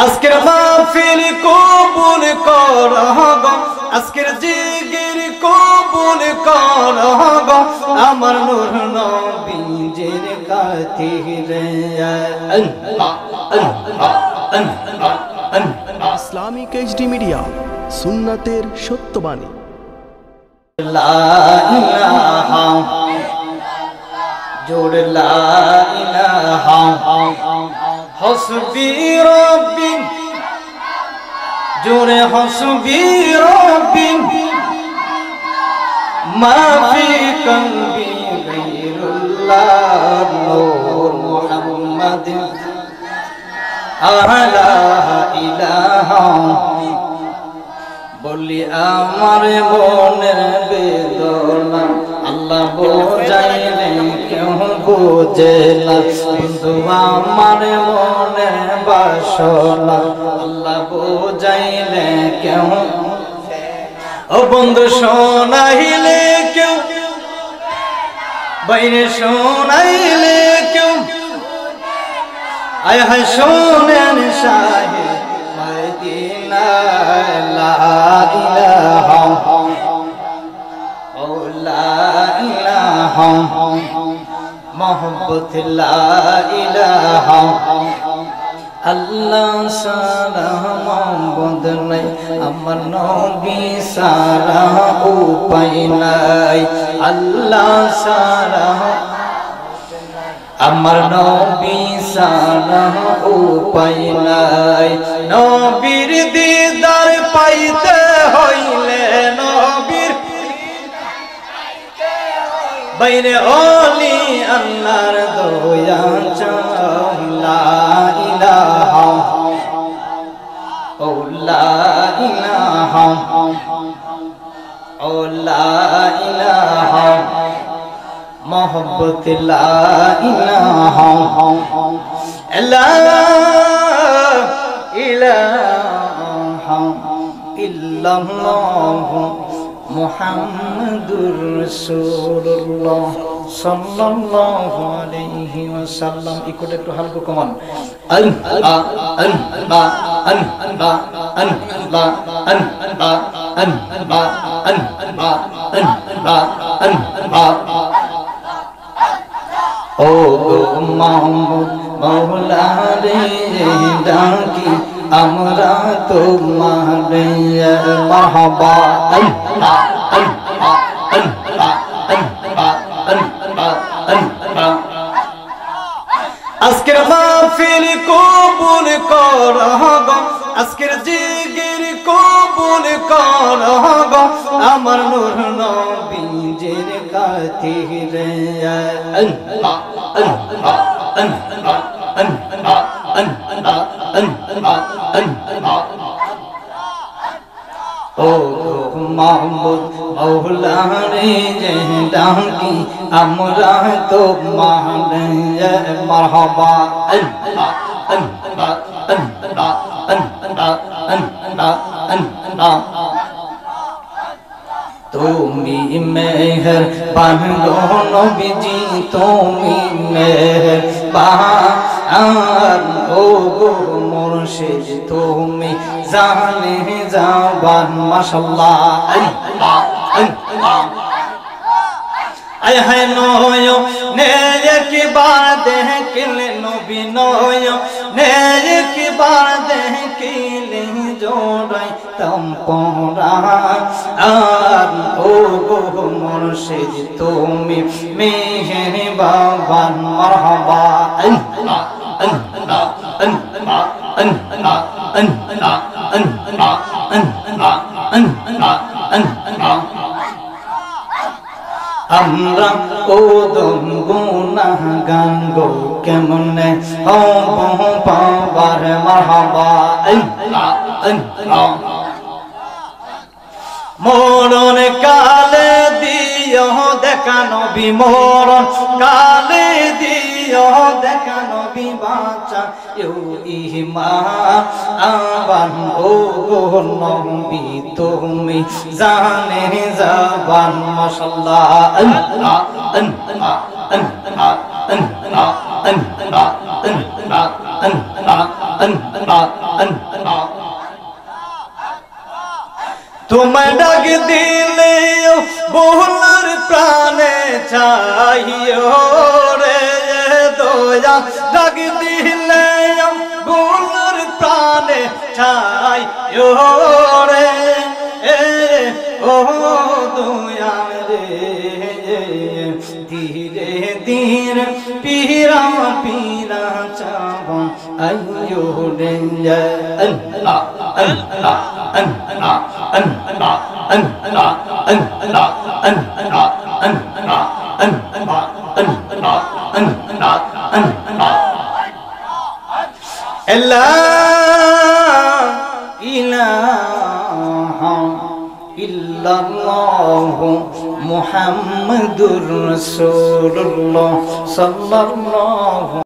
আজকের মাহফিল কবুল কর গো, আজকের জিকির কবুল কর গো, আমার নূর নবীজির খাতিরে। ইসলামিক এইচডি মিডিয়া, সুন্নাতের সত্যবাণী। লা ইলাহা জোড় লা ইলাহা হসবি রব্বি জোরে হসবি রব্বি মা ফি কলবি গায়রুল্লাহ নূর মুহাম্মদ আলা ইলাহা বলি আমার মনের বেদনা আল্লাহ বোঝাইলে কেউ বোঝে না, বন্ধু আমার মনের বাসনা আল্লাহ বোঝাইলে কেউ, ও বন্ধু শোনাইলে কেউ, বাইরে শোনাইলে কেউ, আয় হায় শোনেন শাহে মদিনা। লা ইলাহা ও লা ইলাহা মোহাম্মদ লা ইলাহা আল্লাহ সারা মাবুদ নাই, আমার নবী সারা উপায় নাই, আল্লাহ সারা আমার নবী সারা উপায় নাই। নবীর দিদার পাইতে হইলে নবীর বাইরে ওলি আল্লাহর দয়া চাও। লা ইলাহা ও লা ইলাহা ও লা ইলাহা মোহাম্মদ লা ইলাহা লা ইলাহা ইল্লাল্লাহ মুহাম্মাদুর রাসূলুল্লাহ সাল্লাল্লাহু আলাইহি ওয়াসাল্লাম। ইকোটা একটু হালকা কমান। আন আ আন বা আন বা আন বা আন বা আন বা আন বা আন বা আন বা। ও মাহমুদ মওলা রে ডাকি আমরা তোমারে মারহাবা। আল্লাহ আল্লাহ আল্লাহ আল্লাহ আল্লাহ আল্লাহ। আজকের মাহফিল কবুল কর গো, আজকের জিকির কবুল কর গো, আমার নূর নবীজির খাতিরে। আল্লাহ আল্লাহ আল্লাহ আল্লাহ আল্লাহ আল্লাহ আল্লাহ। ও মাহমুদ মওলা রে ডাকি আমরা তোমারে মারহাবা। আল্লাহ আল্লাহ আল্লাহ আল্লাহ আল্লাহ আল্লাহ। তুমি মেহেরবান গো নবীজি, তুমি মেহেরবান ও গো মুর্শিদ, তুমি জানে জাবান মাশাআল্লাহ। আল্লাহ আল্লাহ আয় হায় নয় নে একবার দেখলে নবী, নয় নে একবার দেখলে জোড়াই তম পরাণ। আর ও গো মুর্শিদ তুমি মেহেরবান মারহাবা। আল্লাহ আল্লাহ আল্লাহ আল্লাহ আল্লাহ আল্লাহ আল্লাহ আল্লাহ আল্লাহ। আমরা ওদম গুনাহগান গো কেমনে হব পাবার মারহাবা। আল্লাহ আল্লাহ মরণ কালে দিও দেখা নবী, মরণ কালে দিও দেখা নবী, বাঁচা ইউ ইমান ও নবী তুমি জানে জাবান মাশাআল্লাহ। আল্লাহ আল্লাহ আল্লাহ আল্লাহ আল্লাহ আল্লাহ আল্লাহ তোমায় ডাক দিলে বহুলার প্রাণে চাইও রে দয়া ডাক দিলে বহুলার প্রাণে চাইও রে ও দয়া রে ধীরে ধীরে পীরা পীরা চাব আইয়ো রে আল্লাহ আল্লাহ আল্লাহ আল্লাহ আল্লাহ আল্লাহ আল্লাহ আল্লাহ আল্লাহ আল্লাহ আল্লাহ আল্লাহ লা ইলাহা ইল্লাল্লাহ মুহাম্মাদুর রাসূলুল্লাহ সাল্লাল্লাহু